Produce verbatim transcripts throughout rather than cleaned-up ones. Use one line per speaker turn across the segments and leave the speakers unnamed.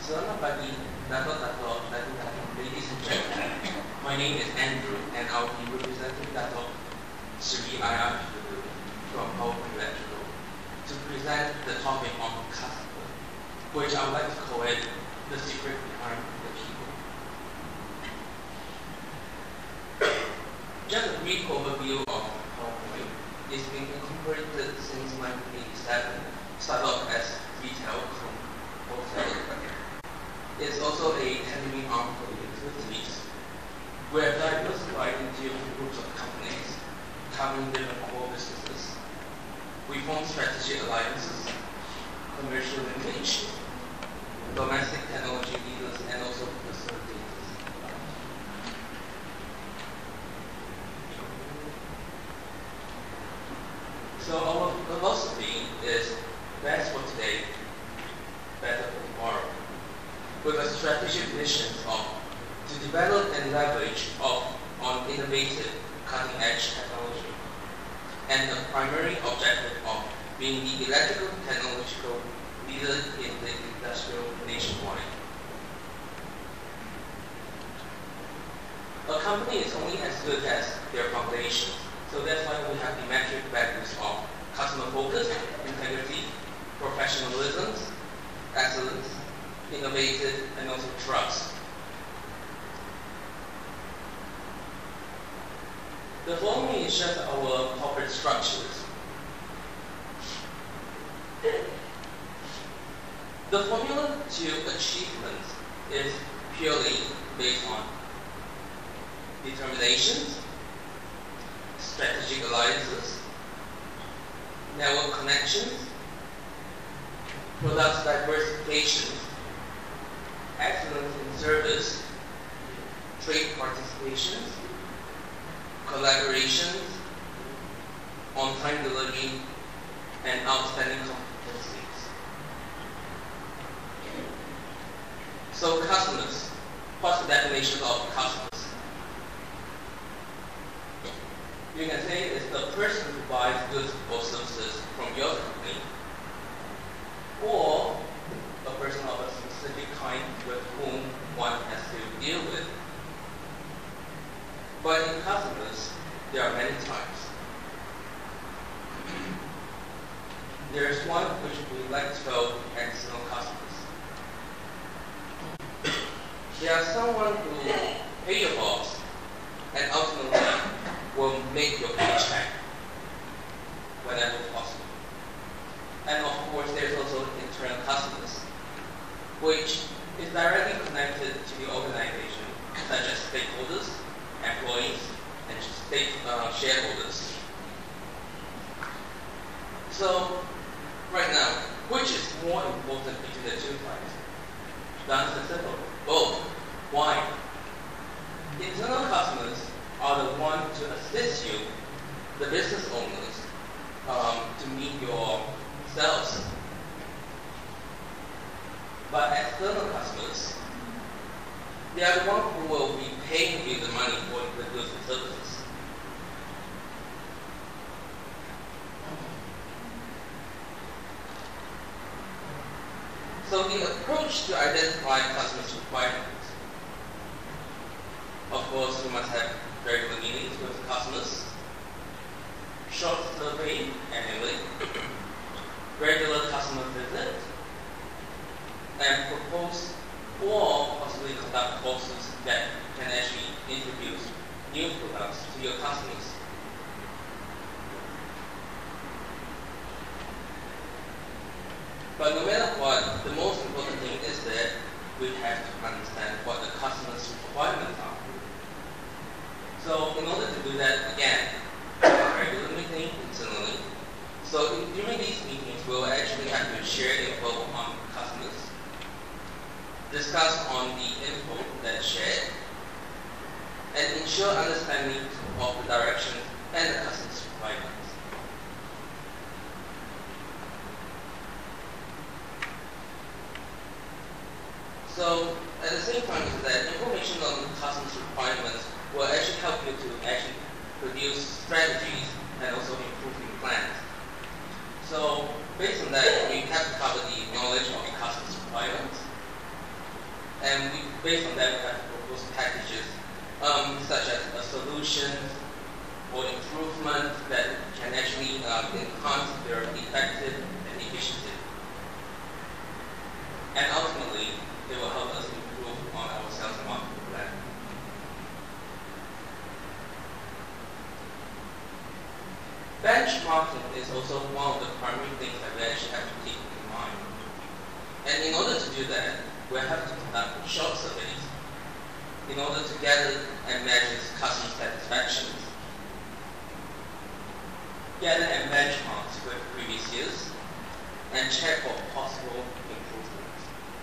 Selamat pagi, Dato' Dato', Dato' Dato', ladies and gentlemen. My name is Andrew, and I'll be representing Dato' Sri I R from PowerPoint Electrical to present the topic on customer, which I would like to call it the secret behind the people. Just a brief overview of PowerPoint. It's been incorporated since nineteen eighty-seven, started off as retail wholesale. It's also a tendering arm for the utilities. We are diversified into different groups of companies covering different core businesses. We form strategic alliances, commercial linkage, domestic technology leaders, and also facilitators. So our philosophy is best for today, better for tomorrow, with a strategic vision of to develop and leverage of on innovative cutting-edge technology, and the primary objective of being the electrical technological leader in the industrial nationwide. A company is only as good as their foundation, so that's why we have the metric values of customer focus, integrity, professionalism, excellence, innovative, and also trust. The following is just our corporate structures. The formula to achievement is purely based on determination, strategic alliances, network connections, product diversification, excellence in service, trade participation, collaborations, on-time delivery, and outstanding competencies. So customers, what's the definition of customers? You can say it's the person who buys goods or services from your company, or a person of a specific kind with whom one has to deal with. But in customers, there are many types. There is one which we like to call external customers. They are someone who pay your boss and ultimately will make your paycheck whenever possible. And of course, there's also internal customers, which is directly connected to the organization, such as stakeholders, employees, and state uh, shareholders. So, right now, which is more important between the two types? The answer is simple: both. Why? Internal customers are the ones to assist you, the business owners, um, to meet your sales. But external customers, they are the ones who will be paying you the money for the goods and services. So the approach to identify customers' requirements. Of course, we must have regular meetings with customers, short survey annually, regular customer visit, and propose or possibly conduct courses that can actually introduce new products to your customers. But no matter what, the most important thing is that we have to understand what the customer's requirements are. So in order to do that, again, we have a regular meeting internally. So in, during these meetings, we'll actually have to share info on customers, discuss on the info that's shared, and ensure understanding of the direction and the customer's requirements. So at the same time is that information on the customer's requirements will actually help you to actually produce strategies and also improving plans. So based on that, we have to cover the knowledge of the customer's requirements, and we, based on that, we have proposed packages um, such as a solution or improvement that can actually um, enhance their effective and efficiency. And ultimately, they will help us improve on our sales and marketing plan. Benchmarking is also one of the primary things that we actually have to keep in mind. And in order to do that, we have to conduct short surveys in order to gather and measure customer satisfaction, gather and benchmark with previous years, and check for possible improvements.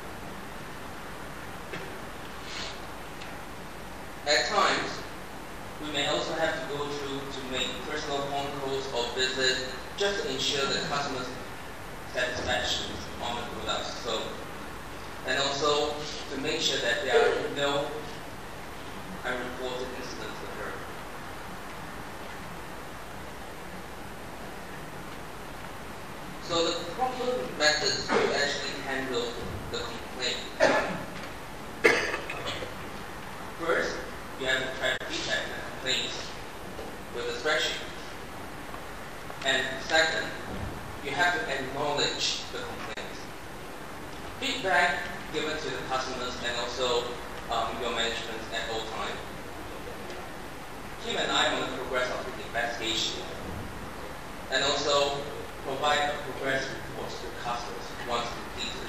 At times, we may also have to go through to make personal phone calls or visit just to ensure the customer's satisfaction on the product. So, and also to make sure that there are no unreported incidents occur. So the proper methods to actually handle the complaint. First, you have to track feedback and complaints with a spreadsheet. And second, you have to acknowledge the complaints. Feedback given to the customers and also um, your management at all times. Keep an eye on the progress of the investigation. And also provide a progress report to customers once completed.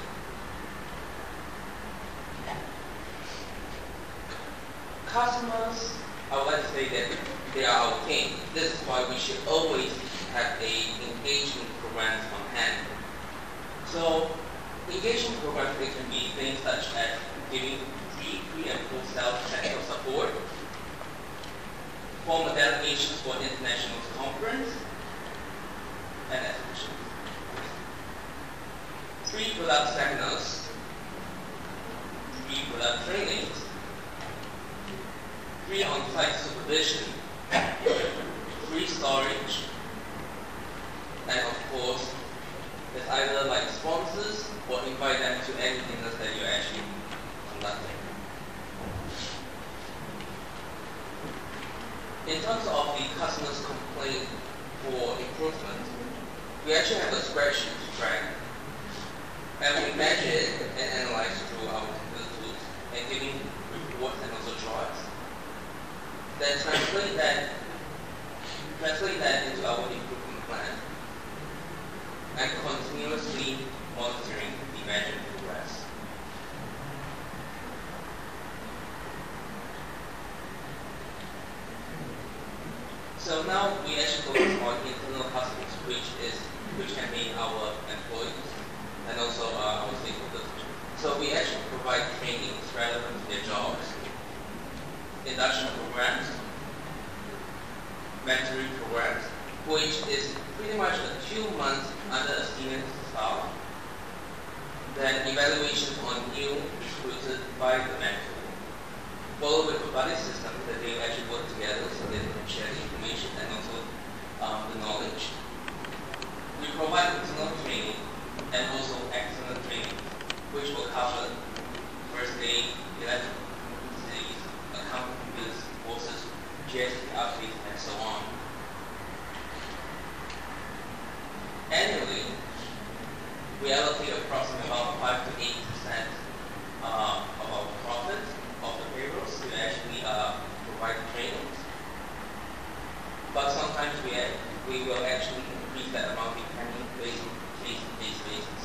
Customers, I would like to say that they are our king. This is why we should always have a engagement program on hand. So, engagement programs, they can be things such as giving free, pre and post-sale technical support, formal delegations for international conference, and exhibitions. Free product seminars, free product trainings, free on-site supervision, free storage, and of course, it's either like sponsors or invite them to any dinners that you're actually conducting. In terms of the customer's complaint for improvement, we actually have a spreadsheet to track, and we measure it and analyze through our computer tools and giving reports and also charts. Then translate that, translate that into our improvement plan, and continuously monitoring the measured progress. So now we actually focus on internal customers, which is which can be our employees and also uh, our stakeholders. So we actually provide trainings relevant to their jobs, induction programs, mentoring programs, which is pretty much a two months under a senior staff, then evaluations on new recruited by the mentor, followed with a buddy system that they actually work together so that they can share the information and also um, the knowledge. We provide internal training and also external training, which will cover first aid, electrical studies, accounting courses, G S T updates, and so on. Annually, we allocate approximately about five to eight percent uh, of our profit of the payrolls to actually uh, provide trainings. But sometimes we we will actually increase that amount depending based on case-to-case basis.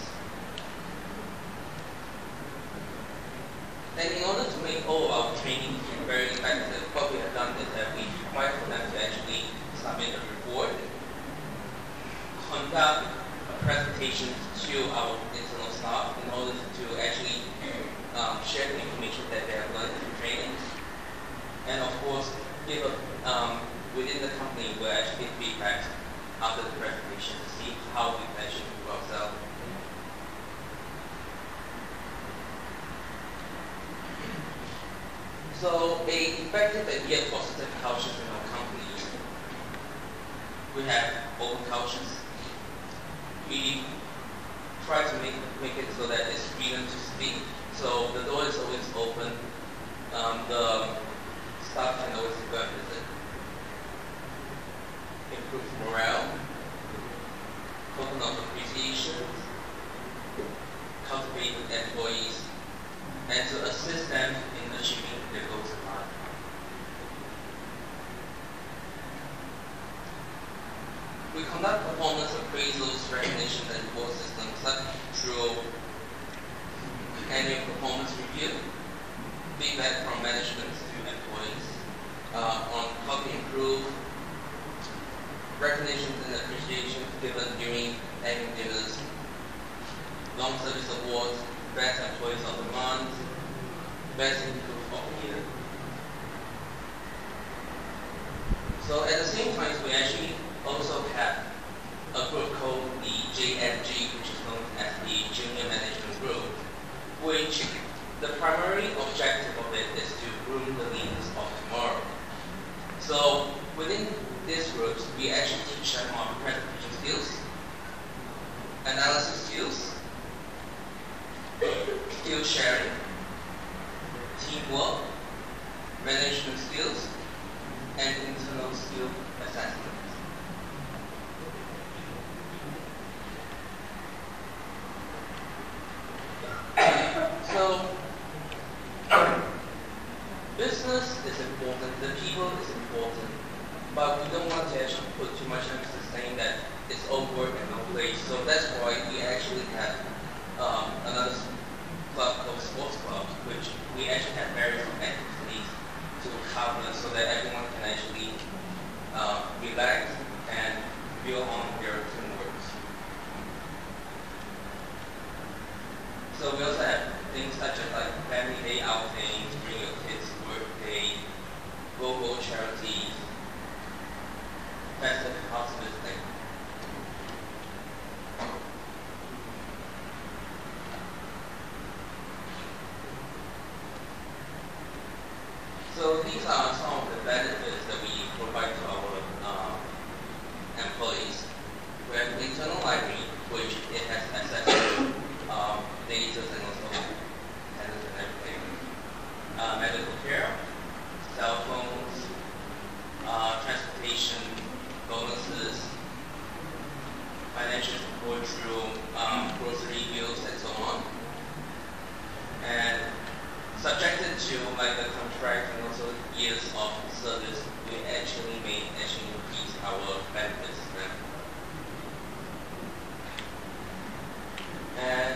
And in order to make all of our training very effective, what we have done is that we require for them to actually submit a report, conduct a presentation to our internal staff in order to actually um, share the information that they have learned in training, and of course, give a, um, within the company, we'll actually give feedback after the presentation to see how we can actually improve ourselves. So, a effective and yet positive culture in our company. We have open cultures. We try to make make it so that it's freedom to speak. So the door is always open, um, the staff can always go and visit. Improve morale, token of appreciation, cultivate with employees, and to assist them in achieving their goals in life. We conduct performance appraisals, recognition, and reward systems such through annual performance review, feedback from management to employees uh, on how to improve, recognitions and appreciation given during annual dinners, long service awards, best employees of the month, best improved of the year. So at the same time, we actually also have a group called the J F G, which is known as the Junior Management Group, which the primary objective of it is to groom the leaders of tomorrow. So within these groups, we actually teach them on presentation skills, analysis skills, skill sharing, teamwork, management skills, and internal skill assessment. So, business is important, the people is important, but we don't want to actually put too much emphasis saying that it's all work and no play. So that's why we actually have um, another club called Sports Club, which we actually have various activities to cover so that everyone can actually uh, relax and build on their teamwork. So we also have things such as like family day outings, bring your kids' birthday, go-go charities, festive house visiting. So these are some of the benefits that we provide to our uh, employees. We have the internal library, which it has access to um, data and also tenants and everything. Uh, medical care, cell phones, uh, transportation, bonuses, financial support through um, grocery bills and so on. And subjected to like the contract and also years of service, we actually may actually increase our benefits. And